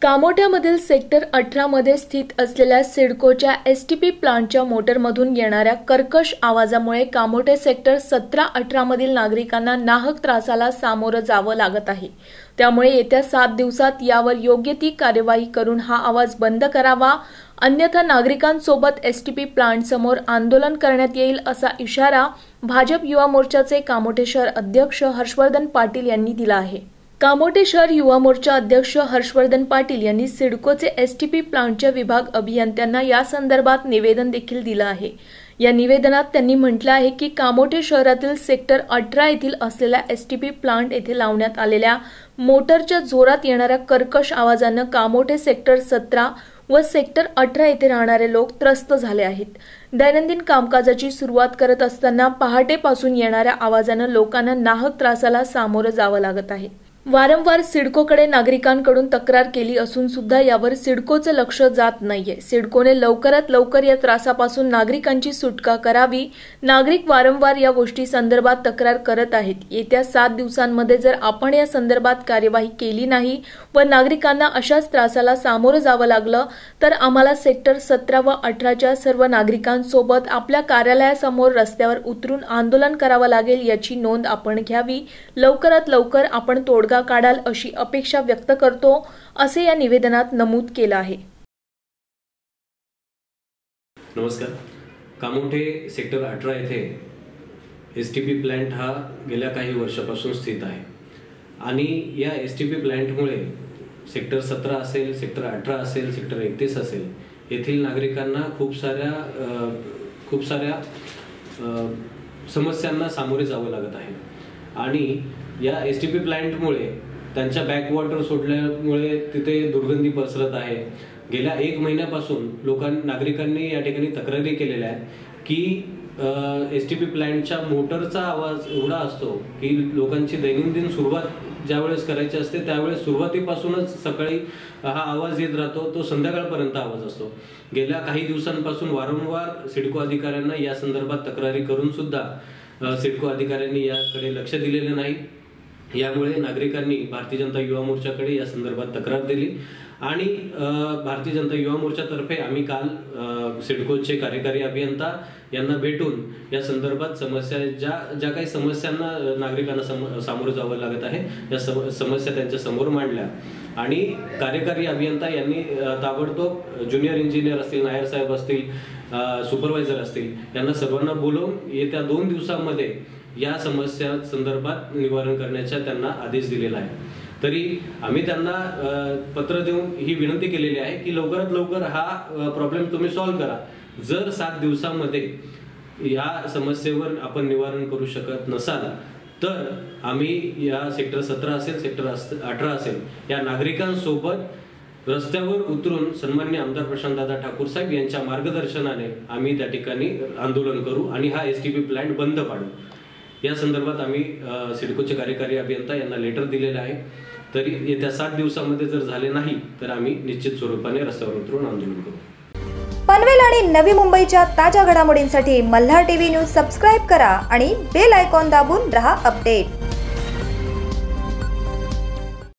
कामोठ्यामधील sector 18 मध्ये स्थित असलेल्या सिडकोच्या एसटीपी प्लांटच्या मोटरमधून येणाऱ्या कर्कश आवाजामुळे कामोठे सेक्टर 17-18 मधील नागरिकांना नाहक त्रासाला सामोरं जावं लागत आहे। त्यामुळे येत्या 7 दिवसात यावर योग्य ती कार्यवाही करून हा आवाज बंद करावा, अन्यथा नागरिकांसोबत एसटीपी प्लांट समोर आंदोलन करण्यात येईल असा इशारा भाजप युवा मोर्चाचे कामोठे शहर अध्यक्ष हर्षवर्धन पाटील यांनी दिला आहे। कामोठे शहर युवा मोर्चा अध्यक्ष हर्षवर्धन पाटील यांनी सिडकोचे एसटीपी प्लांटच्या विभाग अभियंत्यांना या संदर्भात निवेदन देखील दिलं आहे। या निवेदनात त्यांनी म्हटलं आहे की कामोठे शहरातील सेक्टर 18 येथील असलेल्या एसटीपी प्लांट येथे लावण्यात आलेल्या मोटरच्या जोरात येणाऱ्या कर्कश आवाजाने कामोठे सेक्टर 17 व सेक्टर 18 येथे राहणारे लोक त्रस्त झाले आहेत। दैनंदिन कामकाजाची सुरुवात करत असताना पहाटेपासून येणाऱ्या आवाजाने लोकांना नाहक त्रासाला सामोरं जावं लागत आहे। वारंवार सिडकोकडे नागरिकांकडून तक्रार केली असून सुद्धा यावर सिडकोचं लक्ष जात नाहीये। सिडकोने लवकरात लवकर या त्रासापासून नागरिकांची सुटका करावी। नागरिक वारंवार या गोष्टी संदर्भात तक्रार करत आहेत। येत्या 7 दिवसांमध्ये जर आपण या संदर्भात कार्यवाही केली नाही व नागरिकांना अशाच त्रासाला सामोरं जावं लागलं तर आम्हाला सेक्टर 17 व 18च्या सर्व नागरिकांसोबत आपल्या कार्यालयासमोर रस्त्यावर उतरून आंदोलन करावं लागेल, याची नोंद आपण घ्यावी। लवकरात लवकर आपण तोडगा काढाल अशी अपेक्षा व्यक्त करतो, असे या निवेदनात नमूद केलं आहे। नमस्कार। कामोठे सेक्टर 18 येथे एसटीपी प्लांट हा गेल्या काही वर्षापासून स्थित आहे आणि या एसटीपी प्लांटमुळे सेक्टर 17 असेल, सेक्टर 18 असेल, सेक्टर 31 असेल येथील नागरिकांना खूप साऱ्या समस्यांना सामोरे जावं लागत आहे आणि या एसटीपी प्लांटमुळे त्यांच्या बॅकवॉटर सोडल्यामुळे तिथे दुर्गंधी पसरत आहे। गेल्या 1 महिन्यापासून नागरिकांनी या ठिकाणी तक्रारी केलेल्या आहेत की एसटीपी प्लांटच्या मोटरचा आवाज एवढा असतो की लोकांची दैनंदिन सुरुवात ज्यावेळेस करायची असते त्यावेळेस सुरुवातीपासूनच सकाळी हा आवाज येत राहतो, तो संध्याकाळपर्यंत आवाज असतो। गेल्या काही दिवसांपासून वारंवार सिडको अधिकाऱ्यांना या संदर्भात तक्रारी करून सुद्धा सिडको अधिकाऱ्यांनी याकडे लक्ष दिलेले नाही। यामुळे नागरिकांनी भारतीय जनता युवा मोर्चाकडे या संदर्भात तक्रार दिली आणि भारतीय जनता युवा मोर्चातर्फे आम्ही काल सिडकोचे कार्यकारी अभियंता यांना भेटून या संदर्भात ज्या काही समस्यांना नागरिकांना सामोरं जावं लागत आहे या समस्या त्यांच्या समोर मांडल्या आणि कार्यकारी अभियंता यांनी ताबडतोब ज्युनियर इंजिनियर असतील, नायर साहेब असतील, सुपरवायझर असतील यांना सर्वांना बोलवून येत्या 2 दिवसांमध्ये या समस्या संदर्भात निवारण करण्याचा त्यांना आदेश दिलेला आहे। तरी आम्ही त्यांना पत्र देऊन ही विनंती केलेली आहे की लवकरात लवकर हा प्रॉब्लेम तुम्ही सॉल्व्ह करा। जर 7 दिवसांमध्ये या समस्येवर आपण निवारण करू शकत नसाल तर आम्ही या सेक्टर 17 असेल, सेक्टर 18 असेल या नागरिकांसोबत रस्त्यावर उतरून सन्माननीय आमदार प्रशांतदादा ठाकूर साहेब यांच्या मार्गदर्शनाने आम्ही त्या ठिकाणी आंदोलन करू आणि हा एसटीपी प्लांट बंद पाडू। या संदर्भात आम्ही सिडकोचे कार्यकारी अभियंता यांना लेटर दिलेलं आहे। तरी येत्या 7 दिवसांमध्ये जर झाले नाही तर आम्ही निश्चित स्वरूपाने रस्त्यावर उतरून आंदोलन करू। पनवेल आणि नवी मुंबईच्या ताज्या घडामोडींसाठी मल्हार टीव्ही न्यूज सबस्क्राइब करा आणि बेल आयकॉन दाबून रहा अपडेट।